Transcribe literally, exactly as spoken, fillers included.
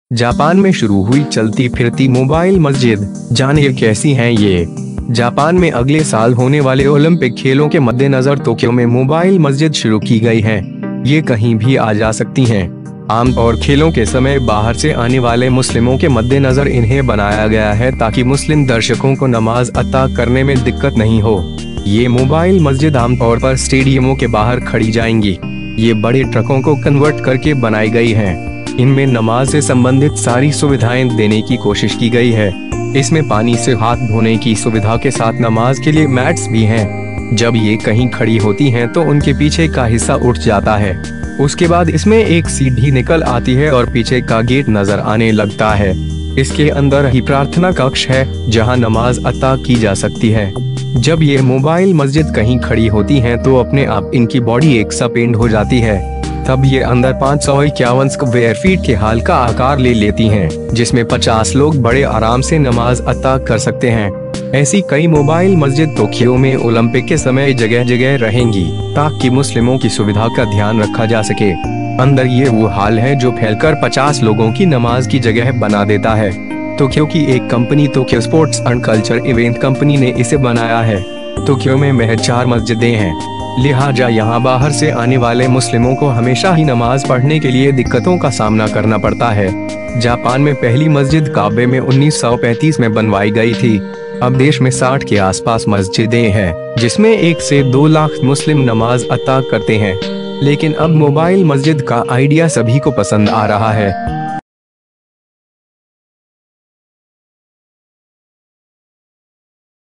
Japan में शुरू हुई चलती फिरती मोबाइल मस्जिद, जानिए कैसी हैं ये। जापान में अगले साल होने वाले ओलंपिक खेलों के मद्देनजर टोक्यो में मोबाइल मस्जिद शुरू की गई है। ये कहीं भी आ जा सकती हैं। आमतौर खेलों के समय बाहर से आने वाले मुस्लिमों के मद्देनजर इन्हें बनाया गया है ताकि मुस्लिम दर्शकों को नमाज अता करने में दिक्कत नहीं हो। ये मोबाइल मस्जिद आमतौर पर स्टेडियमों के बाहर खड़ी जाएंगी। ये बड़े ट्रकों को कन्वर्ट करके बनाई गई हैं। इनमें नमाज से संबंधित सारी सुविधाएं देने की कोशिश की गई है। इसमें पानी से हाथ धोने की सुविधा के साथ नमाज के लिए मैट्स भी हैं। जब ये कहीं खड़ी होती हैं तो उनके पीछे का हिस्सा उठ जाता है। उसके बाद इसमें एक सीढ़ी निकल आती है और पीछे का गेट नजर आने लगता है। इसके अंदर ही प्रार्थना कक्ष है जहां नमाज अता की जा सकती है। जब ये मोबाइल मस्जिद कहीं खड़ी होती हैं तो अपने आप इनकी बॉडी एक सा पेंट हो जाती है। तब ये अंदर पाँच सौ इक्यावन स्क्वायर फीट के हाल का आकार ले लेती हैं, जिसमें पचास लोग बड़े आराम से नमाज अता कर सकते हैं। ऐसी कई मोबाइल मस्जिद टोक्यो में ओलंपिक के समय जगह जगह रहेंगी ताकि मुस्लिमों की सुविधा का ध्यान रखा जा सके। अंदर ये वो हाल है जो फैलकर पचास लोगों की नमाज की जगह बना देता है। टोक्यो की एक company Tokyo sports and culture event company ने इसे बनाया है। टोक्यो में महज चार मस्जिदें हैं, लिहाजा यहाँ बाहर से आने वाले मुस्लिमों को हमेशा ही नमाज पढ़ने के लिए दिक्कतों का सामना करना पड़ता है। जापान में पहली मस्जिद काबे में उन्नीस सौ पैंतीस में बनवाई गई थी। अब देश में साठ के आसपास मस्जिदें हैं, जिसमें एक से दो लाख मुस्लिम नमाज अता करते हैं। लेकिन अब मोबाइल मस्जिद का आइडिया सभी को पसंद आ रहा है।